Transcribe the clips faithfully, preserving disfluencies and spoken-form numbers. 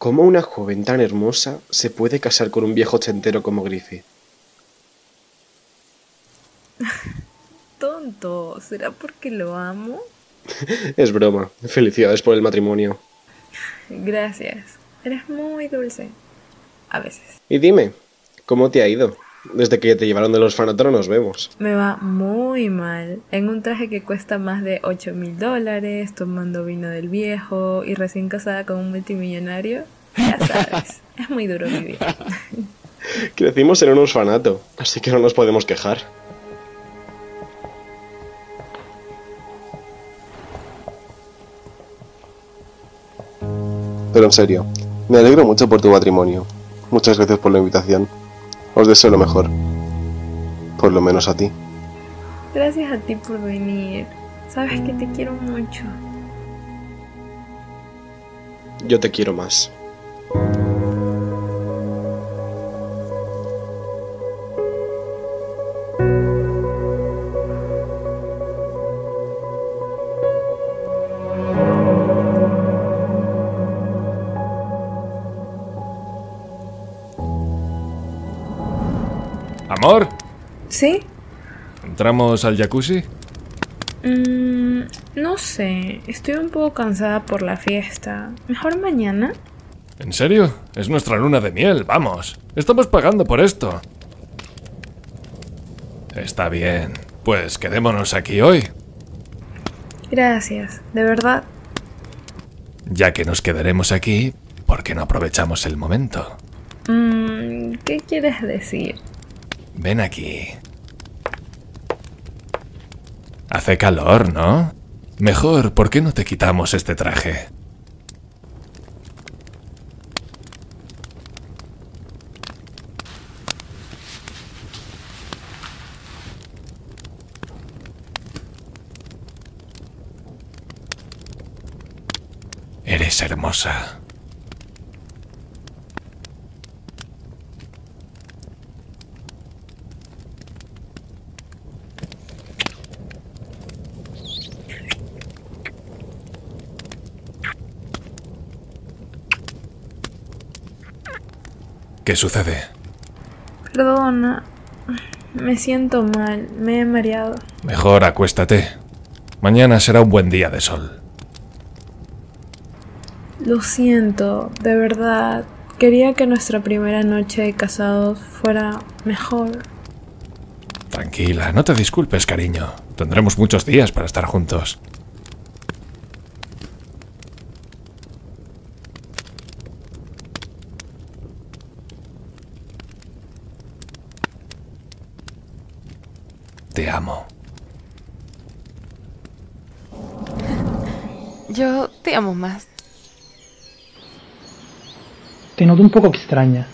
¿Cómo una joven tan hermosa se puede casar con un viejo ochentero como Griffith? Tonto, ¿será porque lo amo? Es broma. Felicidades por el matrimonio. Gracias, eres muy dulce. A veces. Y dime, ¿cómo te ha ido? Desde que te llevaron del orfanato no nos vemos. Me va muy mal. En un traje que cuesta más de ocho mil dólares, tomando vino del viejo y recién casada con un multimillonario. Ya sabes, es muy duro vivir. Crecimos en un orfanato, así que no nos podemos quejar. Pero en serio, me alegro mucho por tu matrimonio. Muchas gracias por la invitación. Os deseo lo mejor. Por lo menos a ti. Gracias a ti por venir. Sabes que te quiero mucho. Yo te quiero más. ¿Amor? ¿Sí? ¿Entramos al jacuzzi? Mm, no sé, estoy un poco cansada por la fiesta. ¿Mejor mañana? ¿En serio? Es nuestra luna de miel, vamos. Estamos pagando por esto. Está bien, pues quedémonos aquí hoy. Gracias, de verdad. Ya que nos quedaremos aquí, ¿por qué no aprovechamos el momento? Mm, ¿qué quieres decir? Ven aquí. Hace calor, ¿no? Mejor, ¿por qué no te quitamos este traje? Eres hermosa. ¿Qué sucede? Perdona, me siento mal, me he mareado. Mejor acuéstate. Mañana será un buen día de sol. Lo siento, de verdad. Quería que nuestra primera noche de casados fuera mejor. Tranquila, no te disculpes, cariño. Tendremos muchos días para estar juntos. Te amo. Yo te amo más. Te noto un poco extraña.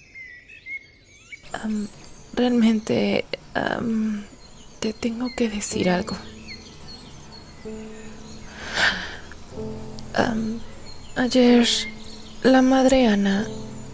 Um, realmente um, te tengo que decir algo. Um, ayer la madre Ana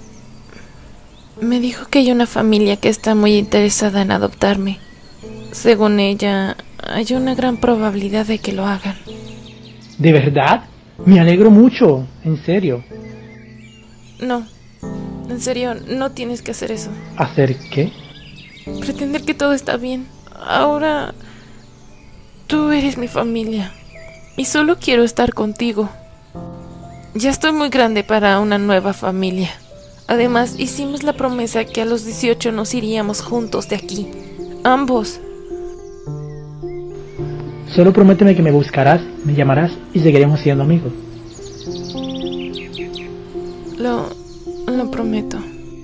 me dijo que hay una familia que está muy interesada en adoptarme. Según ella, hay una gran probabilidad de que lo hagan. ¿De verdad? Me alegro mucho, en serio. No, en serio, no tienes que hacer eso. ¿Hacer qué? Pretender que todo está bien. Ahora, tú eres mi familia y solo quiero estar contigo. Ya estoy muy grande para una nueva familia. Además, hicimos la promesa que a los dieciocho nos iríamos juntos de aquí. Ambos. Solo prométeme que me buscarás, me llamarás y seguiremos siendo amigos. Lo... lo prometo.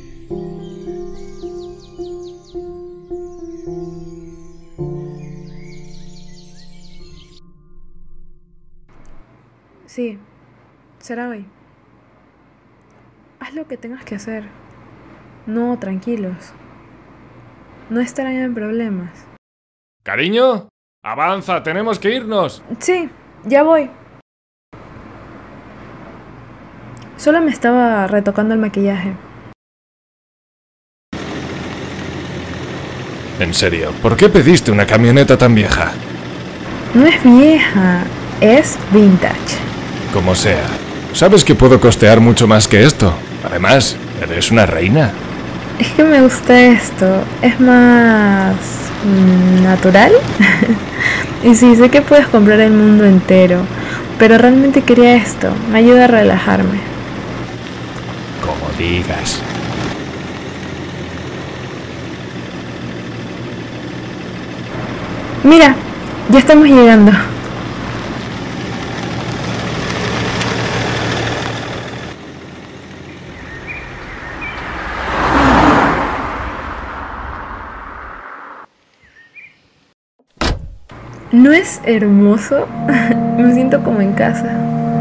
Sí, será hoy. Haz lo que tengas que hacer. No, tranquilos. No estarán en problemas. Cariño, avanza, tenemos que irnos. Sí, ya voy. Solo me estaba retocando el maquillaje. En serio, ¿por qué pediste una camioneta tan vieja? No es vieja, es vintage. Como sea, Sabes que puedo costear mucho más que esto. Además, eres una reina. Es que me gusta esto. Es más... mm, natural. Y sí, sé que puedes comprar el mundo entero, pero realmente quería esto. Me ayuda a relajarme. Como digas. Mira, ya estamos llegando. ¿No es hermoso? Me siento como en casa.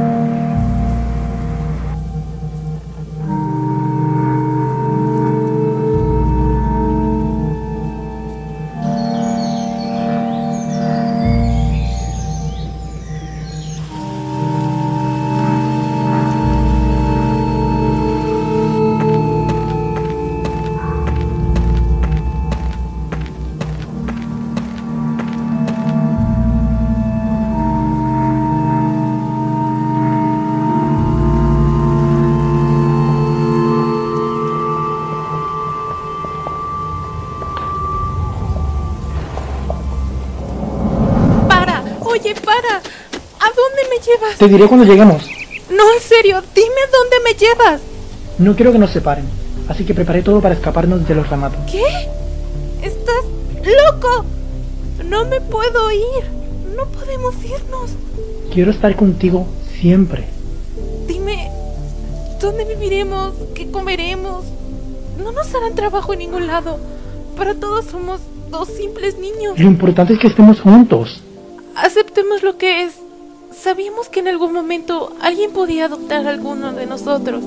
Oye, para. ¿A dónde me llevas? Te diré cuando lleguemos. No, en serio, dime a dónde me llevas. No quiero que nos separen, así que preparé todo para escaparnos de los Ramato. ¿Qué? ¿Estás loco? No me puedo ir. No podemos irnos. Quiero estar contigo siempre. Dime, ¿dónde viviremos? ¿Qué comeremos? No nos harán trabajo en ningún lado. Para todos somos dos simples niños. Lo importante es que estemos juntos. Aceptemos lo que es. Sabíamos que en algún momento alguien podía adoptar a alguno de nosotros.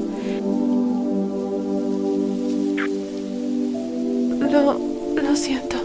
Lo... lo siento.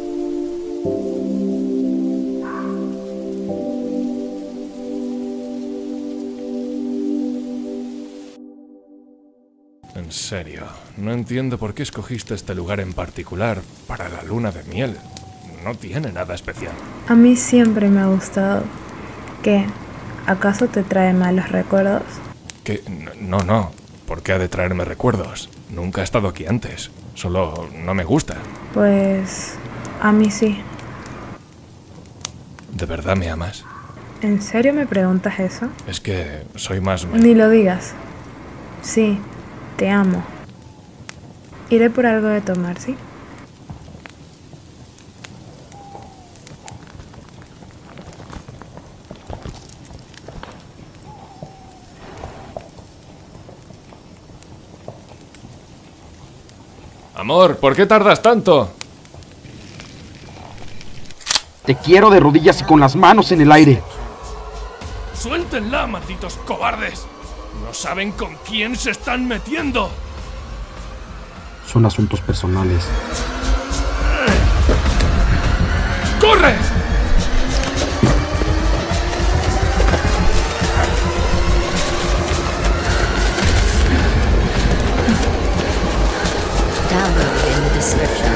En serio, no entiendo por qué escogiste este lugar en particular para la luna de miel. No tiene nada especial. A mí siempre me ha gustado. ¿Qué? ¿Acaso te trae malos recuerdos? ¿Qué? No, no. ¿Por qué ha de traerme recuerdos? Nunca he estado aquí antes. Solo no me gusta. Pues... a mí sí. ¿De verdad me amas? ¿En serio me preguntas eso? Es que soy más... Ni lo digas. Sí, te amo. Iré por algo de tomar, ¿sí? Amor, ¿por qué tardas tanto? Te quiero de rodillas y con las manos en el aire. ¡Suéltenla, malditos cobardes! ¡No saben con quién se están metiendo! Son asuntos personales. ¡Corre! Download in the description.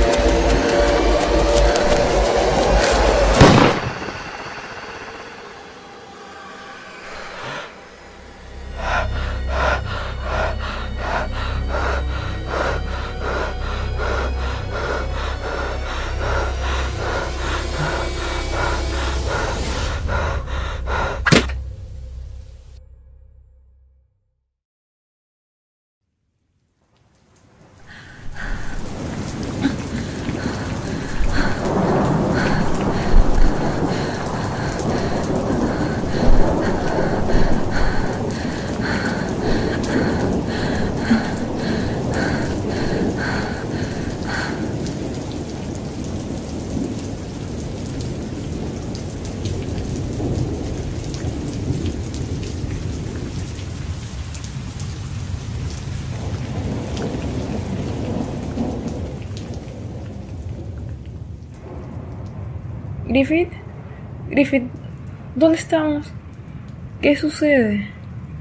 Griffith, Griffith, ¿dónde estamos? ¿Qué sucede?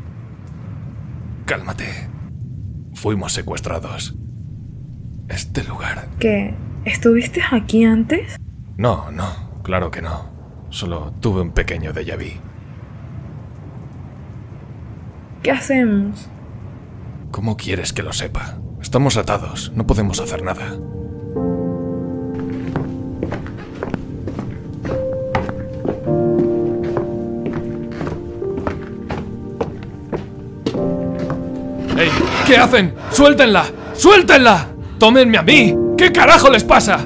Cálmate. Fuimos secuestrados. Este lugar... ¿Qué? ¿Estuviste aquí antes? No, no, claro que no. Solo tuve un pequeño déjà vu. ¿Qué hacemos? ¿Cómo quieres que lo sepa? Estamos atados, no podemos hacer nada. ¡Ey! ¿Qué hacen? ¡Suéltenla! ¡Suéltenla! ¡Tómenme a mí! ¿Qué carajo les pasa?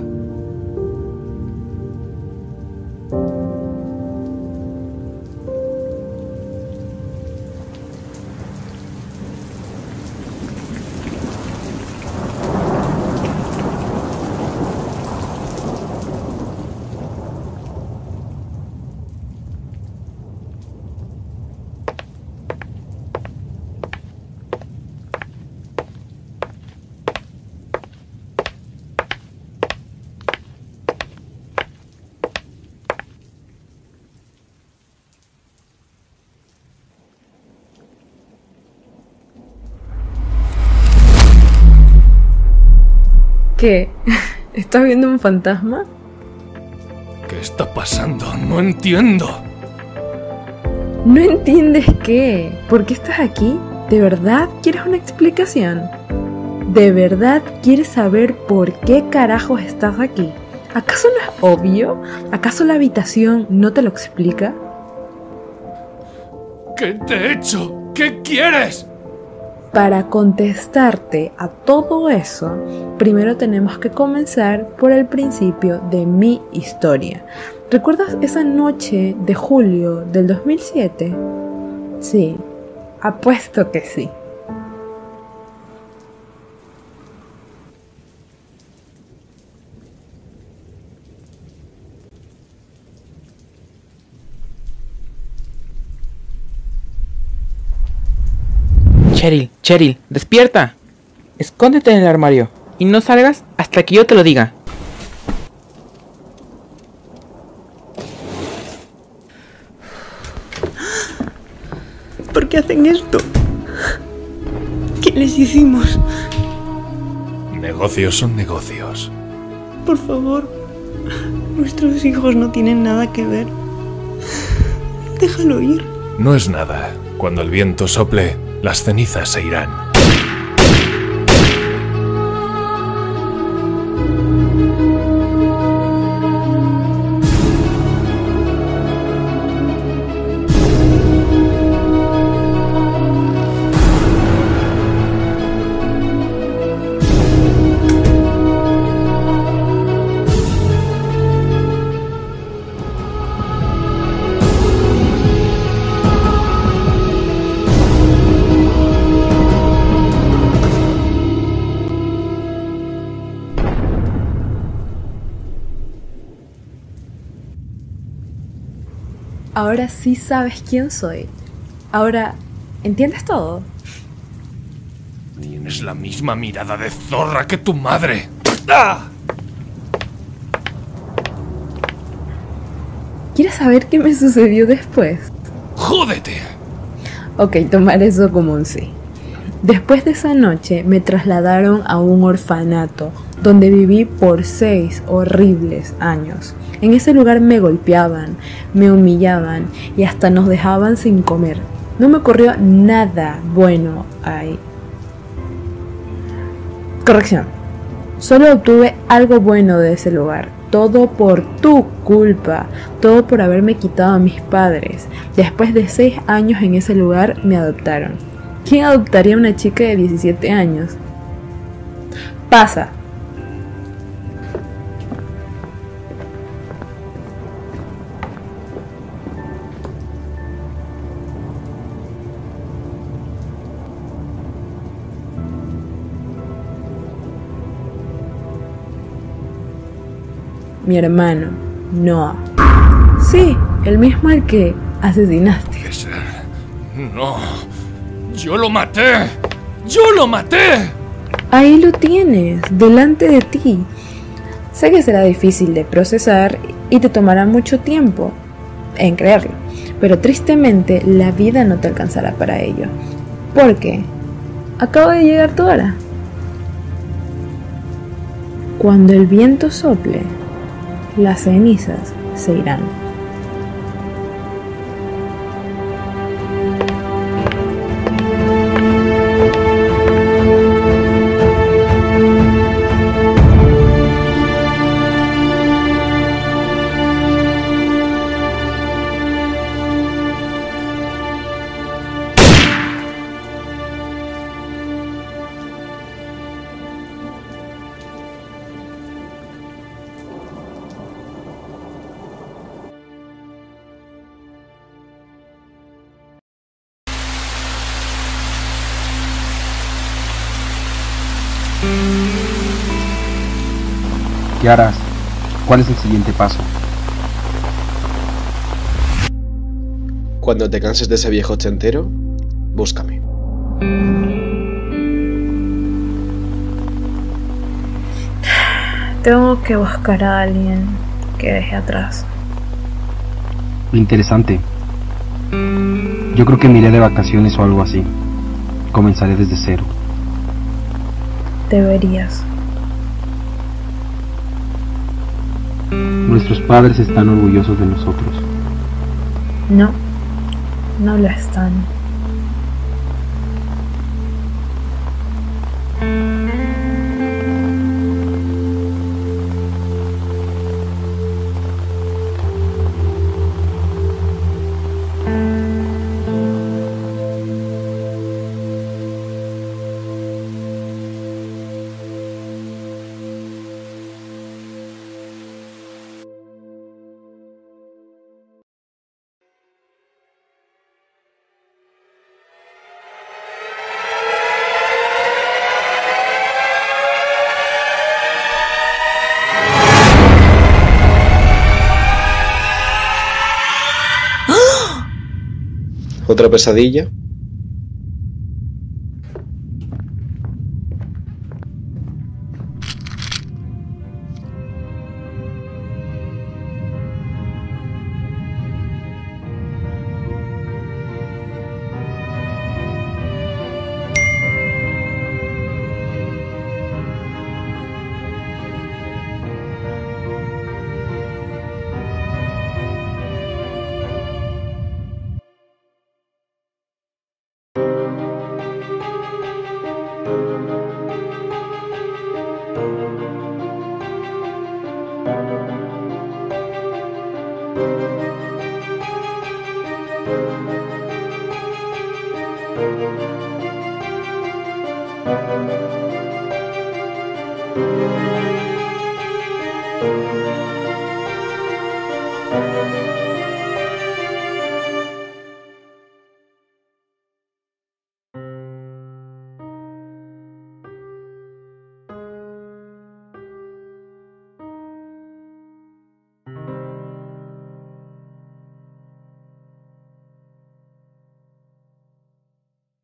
¿Qué? ¿Estás viendo un fantasma? ¿Qué está pasando? No entiendo. ¿No entiendes qué? ¿Por qué estás aquí? ¿De verdad quieres una explicación? ¿De verdad quieres saber por qué carajos estás aquí? ¿Acaso no es obvio? ¿Acaso la habitación no te lo explica? ¿Qué te he hecho? ¿Qué quieres? Para contestarte a todo eso, primero tenemos que comenzar por el principio de mi historia. ¿Recuerdas esa noche de julio del dos mil siete? Sí, apuesto que sí. Cheryl, Cheryl, despierta. Escóndete en el armario y no salgas hasta que yo te lo diga. ¿Por qué hacen esto? ¿Qué les hicimos? Negocios son negocios. Por favor, nuestros hijos no tienen nada que ver. Déjalo ir. No es nada. Cuando el viento sople, las cenizas se irán. Ahora sí sabes quién soy. Ahora, ¿entiendes todo? Tienes la misma mirada de zorra que tu madre. ¡Ah! ¿Quieres saber qué me sucedió después? ¡Jódete! Ok, tomar eso como un sí. Después de esa noche me trasladaron a un orfanato donde viví por seis horribles años. En ese lugar me golpeaban, me humillaban y hasta nos dejaban sin comer. No me ocurrió nada bueno ahí. Corrección. Solo obtuve algo bueno de ese lugar. Todo por tu culpa. Todo por haberme quitado a mis padres. Después de seis años en ese lugar me adoptaron. ¿Quién adoptaría a una chica de diecisiete años? Pasa. Mi hermano, Noah. Sí, el mismo al que asesinaste. Puede ser. No. ¡Yo lo maté! ¡Yo lo maté! Ahí lo tienes, delante de ti. Sé que será difícil de procesar y te tomará mucho tiempo en creerlo, pero tristemente la vida no te alcanzará para ello. Porque acaba de llegar tu hora. Cuando el viento sople, las cenizas se irán. ¿Qué harás? ¿Cuál es el siguiente paso? Cuando te canses de ese viejo ochentero, búscame. Tengo que buscar a alguien que deje atrás. Interesante. Yo creo que me iré de vacaciones o algo así. Comenzaré desde cero. Deberías. Nuestros padres están orgullosos de nosotros. No, no lo están. ¿Otra pesadilla? Thank you.